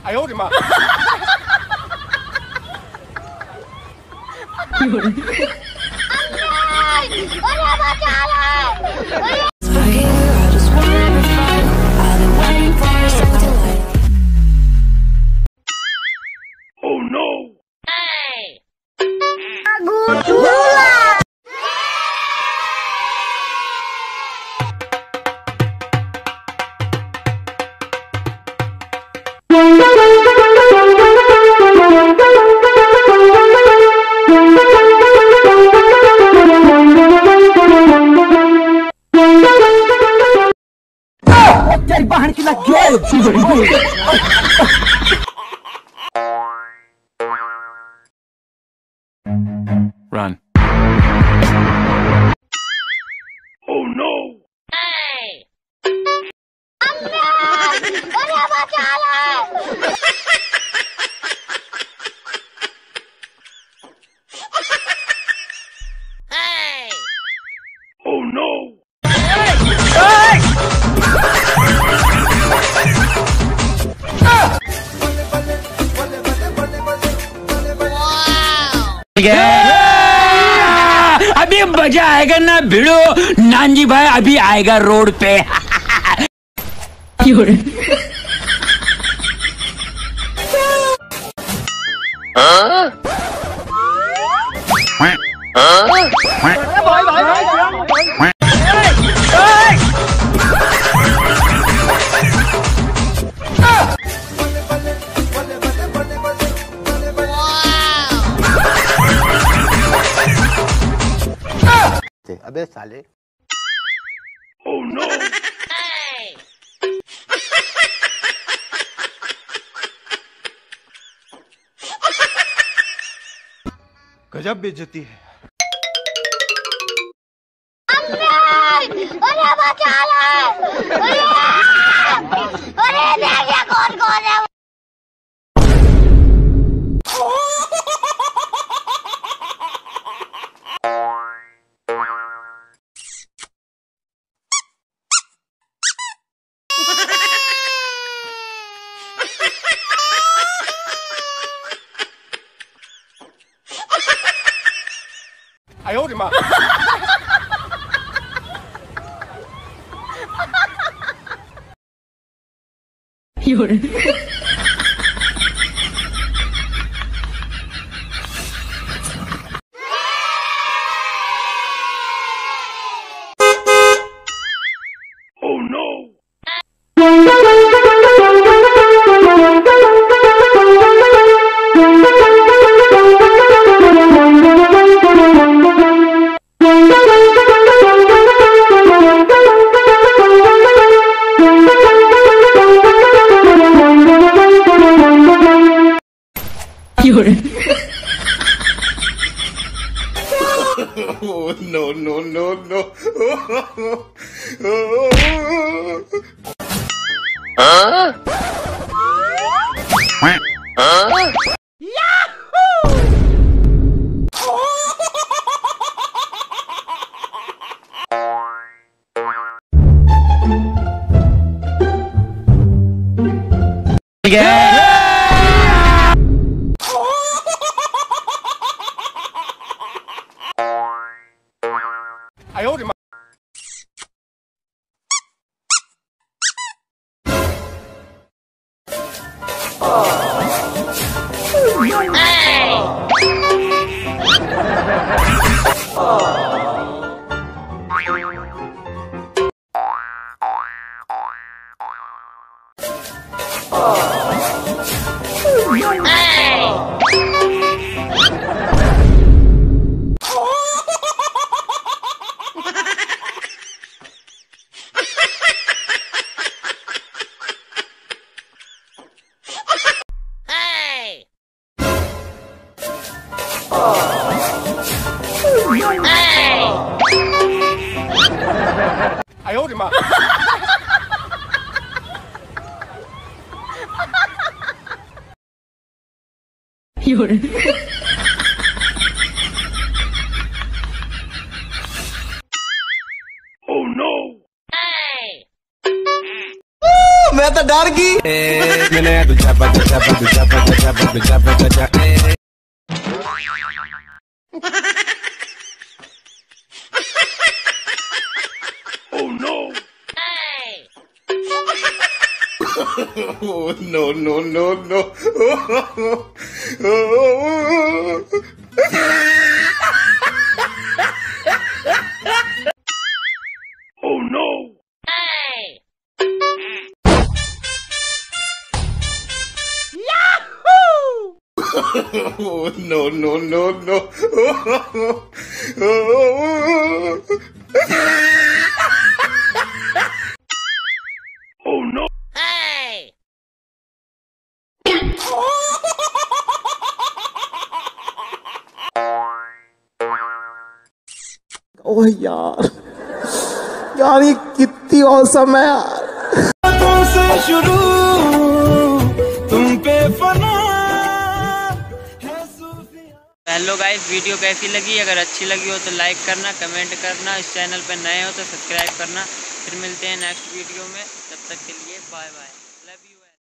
哎呦我的妈！ Oh no! Run. Oh no! Oh no! अभी मजा आएगा ना भिड़ो नानजी भाई अभी आएगा रोड पे अबे साले। Oh no! गजब बेइज्जती है। अरे बचा ले! अरे देखिए कौन है? 哎呦我的妈！ 有人。 Oh no! Oh no no no no! Huh? डरगी Oh no no no no. Oh no. Oh no no no no. Oh no. ओह यार यार ये कितनी औसम है यार। तुमसे शुरू तुम पे फना। हेलो गाइस, वीडियो कैसी लगी? अगर अच्छी लगी हो तो लाइक करना, कमेंट करना, इस चैनल पर नए हो तो सब्सक्राइब करना। फिर मिलते हैं नेक्स्ट वीडियो में, तब तक के लिए बाय बाय।